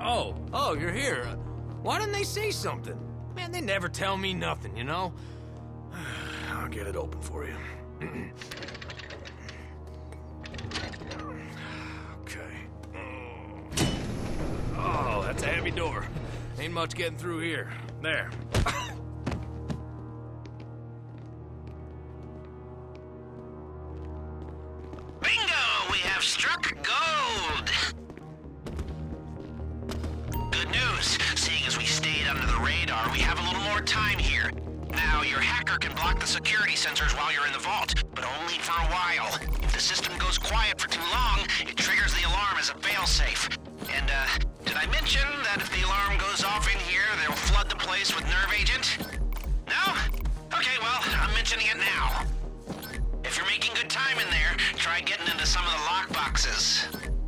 Oh, you're here. Why didn't they say something? Man, they never tell me nothing, you know? I'll get it open for you. Okay. Oh, that's a heavy door. Ain't much getting through here. There. Bingo! We have struck gold! Good news. Seeing as we stayed under the radar, we have a little more time here. Now, your hacker can block the security sensors while you're in the vault, but only for a while. If the system goes quiet for too long, it triggers the alarm as a failsafe. And, did I mention that if the alarm goes off in here, they'll flood the place with nerve agent? No? Okay, well, I'm mentioning it now. If you're making good time in there, try getting into some of the lockboxes.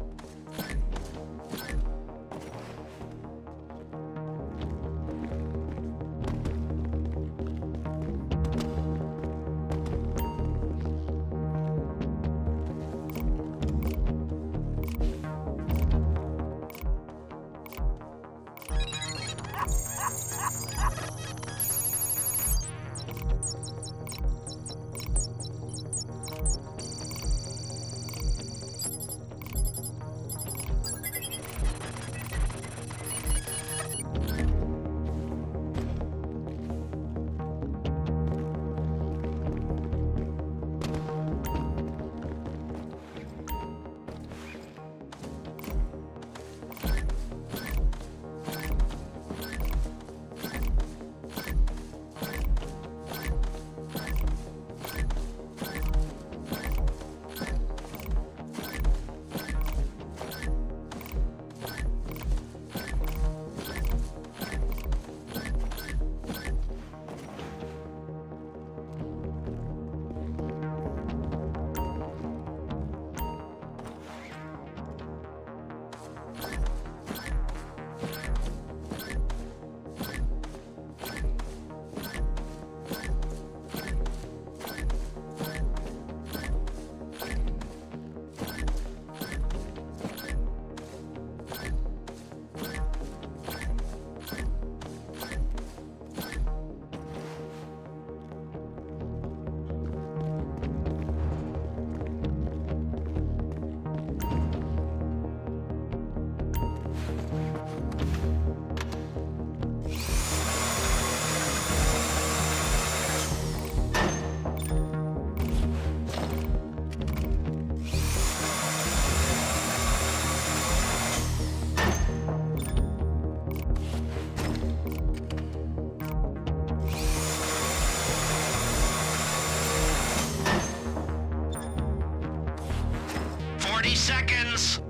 Seconds.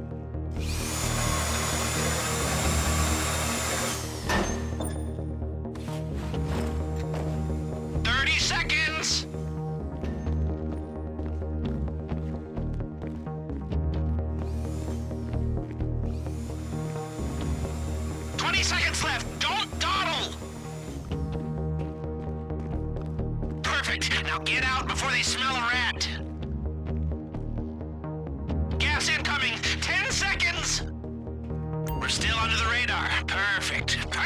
30 seconds. 20 seconds left. Don't dawdle. Perfect. Now get out before they smell a rat. Gas incoming! 10 seconds! We're still under the radar. Perfect.